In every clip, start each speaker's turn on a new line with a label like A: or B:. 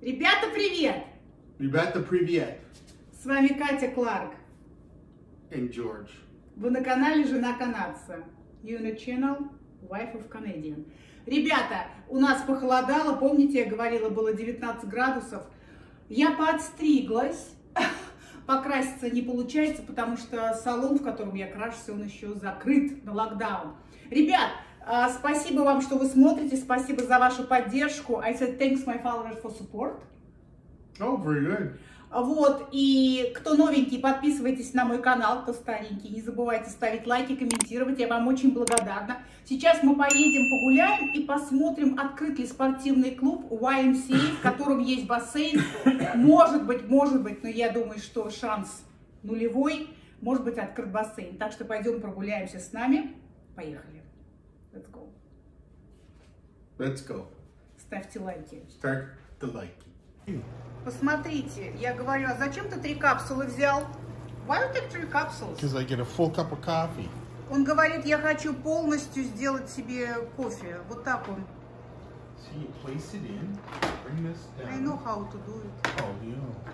A: Ребята, привет!
B: Ребята, привет!
A: С вами Катя Кларк.
B: And George.
A: Вы на канале Жена канадца. You on channel Wife of Canadian. Ребята, у нас похолодало, помните, я говорила, было 19 градусов. Я подстриглась. Покраситься не получается, потому что салон, в котором я крашусь, он еще закрыт на локдаун. Ребят, спасибо вам, что вы смотрите, спасибо за вашу поддержку. I said thanks my followers for support.
B: Oh, very good.
A: Вот, и кто новенький, подписывайтесь на мой канал, кто старенький, не забывайте ставить лайки, комментировать, я вам очень благодарна. Сейчас мы поедем погуляем и посмотрим, открыт ли спортивный клуб YMCA, в котором есть бассейн. Может быть, но я думаю, что шанс нулевой, может быть открыт бассейн. Так что пойдем прогуляемся с нами. Поехали. Let's go.
B: Let's go.
A: Ставьте лайки.
B: Start the like.
A: Посмотрите, я говорю, а зачем ты 3 капсулы взял? Why you take 3 capsules?
B: Because I get a full cup of coffee.
A: Он говорит, я хочу полностью сделать себе кофе. Вот так он.
B: So you place it in, bring this down.
A: I know how to do it.
B: Oh, yeah.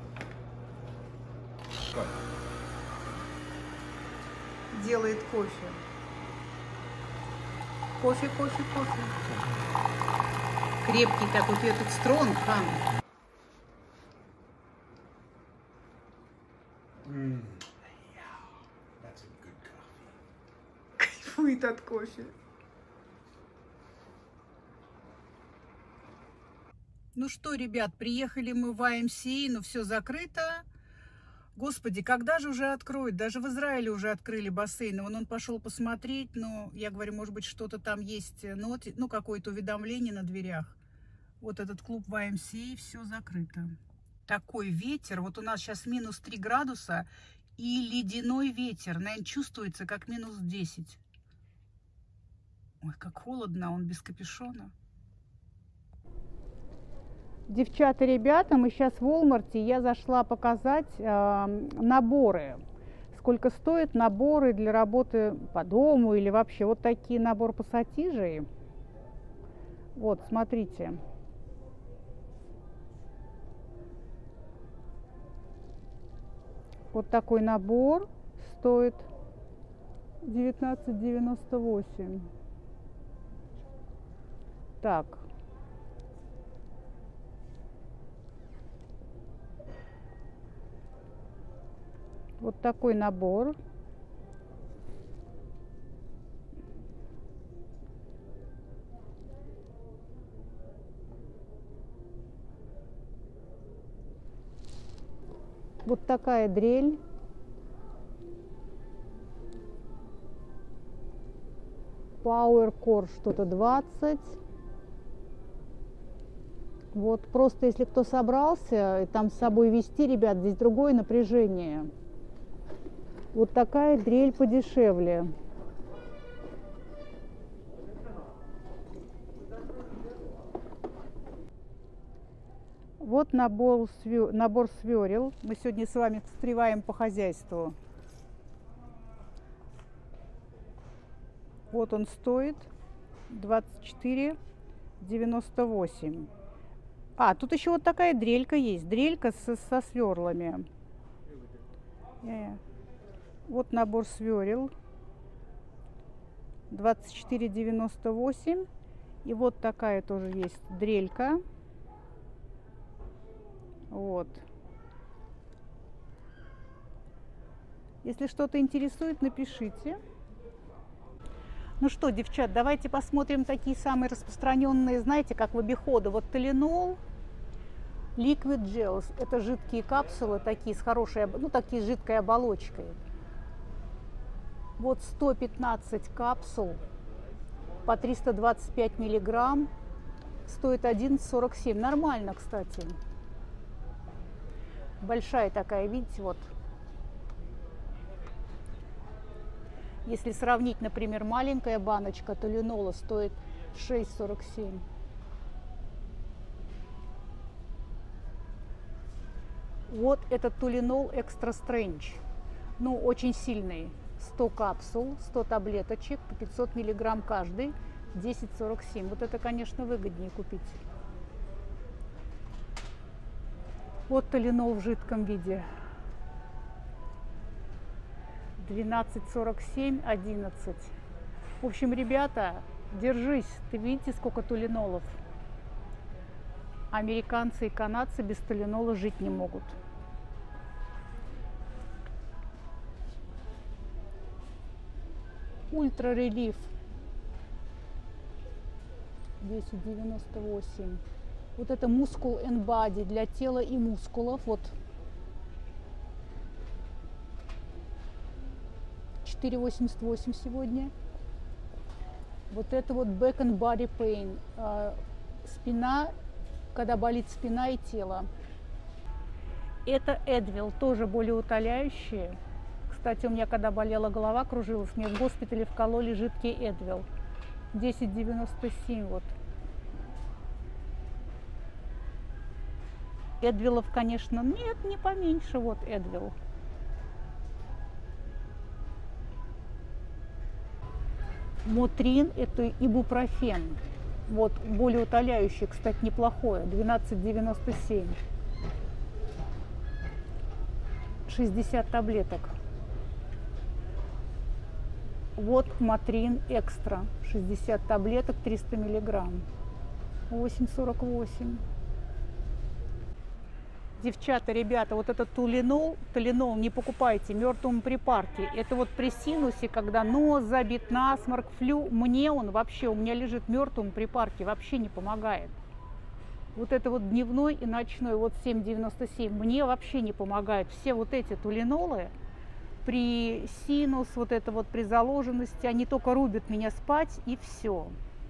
B: Go.
A: Делает кофе. Кофе. Крепкий такой, этот стронг,
B: That's a good coffee.
A: Кайфует от кофе. Ну что, ребят, приехали мы в YMCA, но все закрыто. Господи, когда же уже откроют? Даже в Израиле уже открыли бассейн. Вон он пошел посмотреть, но я говорю, может быть, что-то там есть, ну, какое-то уведомление на дверях. Вот этот клуб YMCA, все закрыто. Такой ветер, вот у нас сейчас минус 3 градуса и ледяной ветер, наверное, чувствуется как минус 10. Ой, как холодно, он без капюшона. Девчата, ребята, мы сейчас в Walmart, я зашла показать наборы. Сколько стоят наборы для работы по дому или вообще вот такие набор пассатижей. Вот, смотрите. Вот такой набор стоит 19,98. Так. Вот такой набор. Вот такая дрель. Power Core что-то 20. Вот просто если кто собрался и там с собой вести, ребят, здесь другое напряжение. Вот такая дрель подешевле. Вот набор сверел. Мы сегодня с вами встреваем по хозяйству. Вот он стоит 24,98. А, тут еще вот такая дрелька есть. Дрелька со сверлами. Вот набор сверел. 24,98. И вот такая тоже есть дрелька. Вот. Если что-то интересует, напишите. Ну что, девчат, давайте посмотрим такие самые распространенные, знаете, как в обиходе. Вот Tylenol, Liquid Gels. Это жидкие капсулы, такие с хорошей, ну, такие с жидкой оболочкой. Вот 115 капсул по 325 миллиграмм. Стоит 11,47. Нормально, кстати. Большая такая, видите, вот. Если сравнить, например, маленькая баночка Tylenol стоит 6,47. Вот этот Tylenol Extra Strength. Ну, очень сильный. 100 капсул, 100 таблеточек, по 500 миллиграмм каждый, 10,47. Вот это, конечно, выгоднее купить. Вот Tylenol в жидком виде. 12,47, 11. В общем, ребята, держись. Ты видите, сколько Tylenol'ов? Американцы и канадцы без Tylenol'а жить не могут. Ультра релиф 10,98. Вот это Muscle and Body для тела и мускулов. Вот 4,88 сегодня. Вот это вот Back and Body Pain. Спина, когда болит спина и тело. Это Advil, тоже болеутоляющие. Кстати, у меня, когда болела голова, кружилась, мне в госпитале вкололи жидкий Advil. 10,97 вот. Эдвилов, конечно, нет, не поменьше. Вот Эдвил. Мотрин – это ибупрофен. Вот, болеутоляющий, кстати, неплохое. 12,97. 60 таблеток. Вот Мотрин экстра. 60 таблеток, 300 миллиграмм. 8,48. Девчата, ребята, вот этот Tylenol не покупайте, мертвому припарке. Это вот при синусе, когда нос забит, насморк, флю. Мне он вообще, у меня лежит мертвому припарке, вообще не помогает. Вот это вот дневной и ночной, вот 7,97, мне вообще не помогает. Все вот эти Tylenol'ы при синус, вот это вот при заложенности, они только рубят меня спать и все.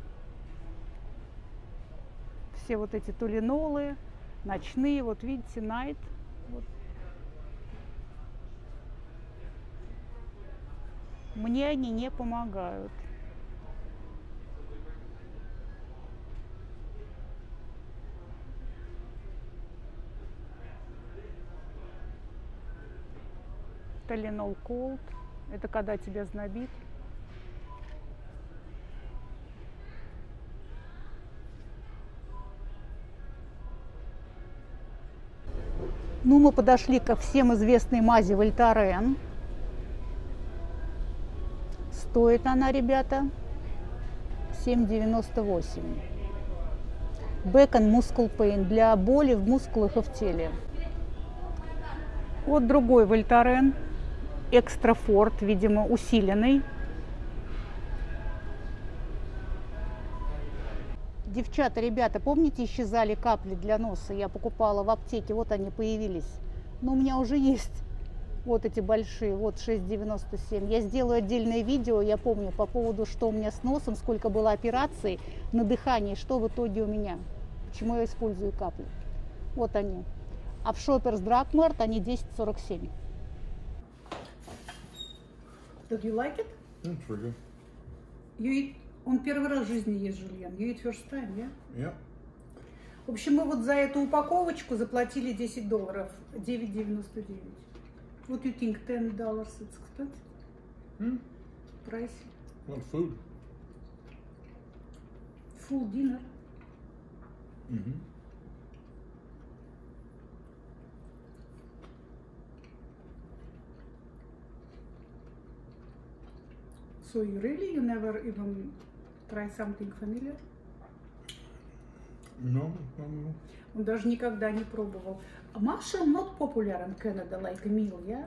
A: Все вот эти Tylenol'ы. Ночные, вот видите, Night. Вот. Мне они не помогают. Tylenol Cold. Это когда тебя знобит. Ну, мы подошли ко всем известной мази Вольтарен. Стоит она, ребята, 7,98. Back and Muscle Pain для боли в мускулах и в теле. Вот другой Вольтарен, Экстра Форт, видимо, усиленный. Девчата, ребята, помните, исчезали капли для носа? Я покупала в аптеке, вот они появились. Но у меня уже есть вот эти большие, вот 6,97. Я сделаю отдельное видео, я помню, по поводу, что у меня с носом, сколько было операций на дыхании, что в итоге у меня, почему я использую капли. Вот они. А в Shoppers Drug Mart они 10,47. Do you like it?
B: It's pretty good.
A: You eat... Он первый раз в жизни ест жульен. You eat first time, yeah?
B: Yeah.
A: В общем, мы вот за эту упаковочку заплатили $10. 9,99. What do you think? $10 it's expensive? Price?
B: What food?
A: Full dinner.
B: Mm-hmm.
A: So you never even try something familiar?
B: No.
A: Он даже никогда не пробовал. Mushroom not popular in Canada like a meal, yeah?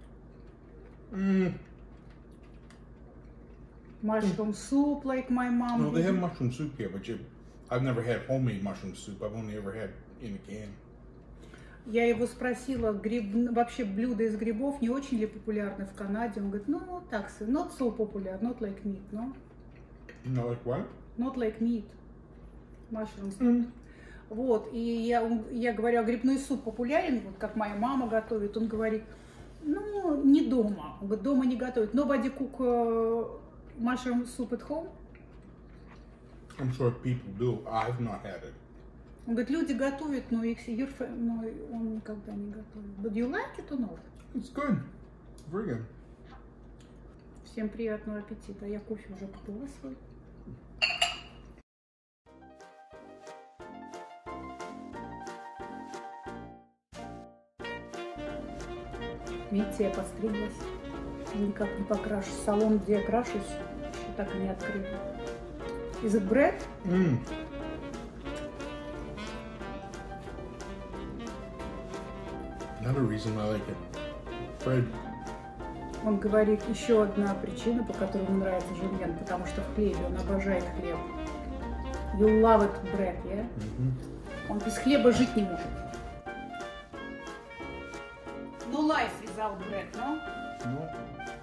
A: Mushroom soup like my mom.
B: No, they have mushroom soup here, but I've never had homemade mushroom soup. I've only ever had in a can.
A: Я его спросила, вообще блюда из грибов не очень ли популярны в Канаде? Он говорит, ну так, not so popular, not like meat, no?
B: No, like what?
A: Not like meat. Mushrooms. Вот, и я говорю, а грибной суп популярен, вот как моя мама готовит? Он говорит, ну, не дома. Он говорит, дома не готовит. Nobody cook mushroom soup at home?
B: I'm sure people do. I've not had it.
A: Он говорит, люди готовят, но он никогда не готовит. But you like it or not?
B: It's good. Very good.
A: Всем приятного аппетита. Я кофе уже попила свой. Видите, я постриглась. Никак не покрашу. Салон, где я крашусь, еще так и не открыли. Is it bread?
B: Another reason I like it. Bread.
A: Он говорит, еще одна причина, по которой ему нравится жульен, потому что в хлебе, он обожает хлеб. You love it bread, yeah? Он без хлеба жить не может. No life without bread, no?
B: No.